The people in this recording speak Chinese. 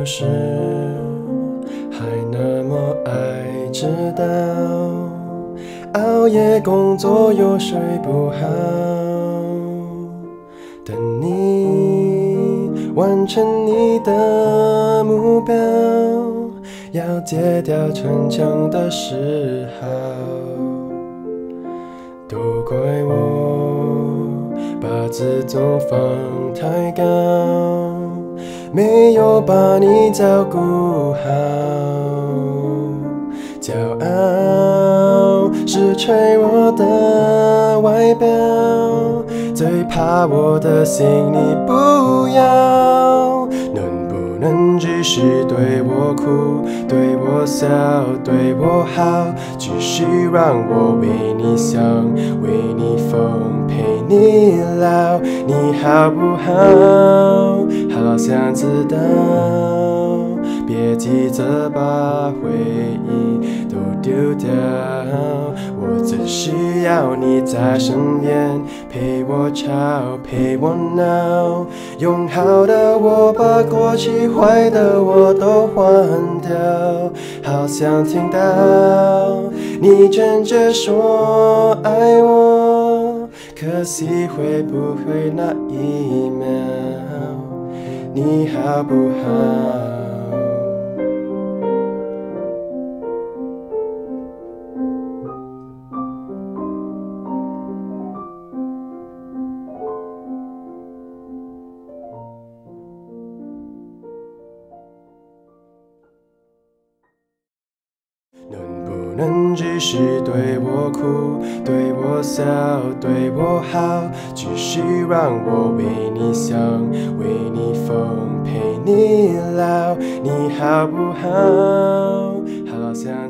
时还那么爱迟到，熬夜工作又睡不好，等你完成你的目标，要戒掉逞强的嗜好。都怪我把自尊放太高，没有把你照顾好。骄傲是脆弱的外表，最怕我的心你不要。能不能继续对我哭，对我笑，对我好，继续让我为你想，为你疯，陪你老，你好不好？好想知道，别急着把回忆都丢掉，我只需要你在身边，陪我吵，陪我闹，用好的我把过去坏的我都换掉。好想听到你真正说爱我，可惜会不会那一秒你好不好？能不能继续对我哭，对我笑，对我好，继续让我为你想，为你疯，陪你老，你好不好？好想